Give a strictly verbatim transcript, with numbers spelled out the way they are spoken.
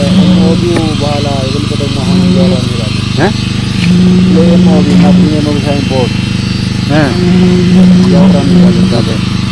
ከሞዲው በኋላ የበለጠ ደግሞ አሁን እያወራ እንሄዳለን እ ለሞዲ ማግኘት ነው ሳይንፖርት እ ያወራ እንሄዳለን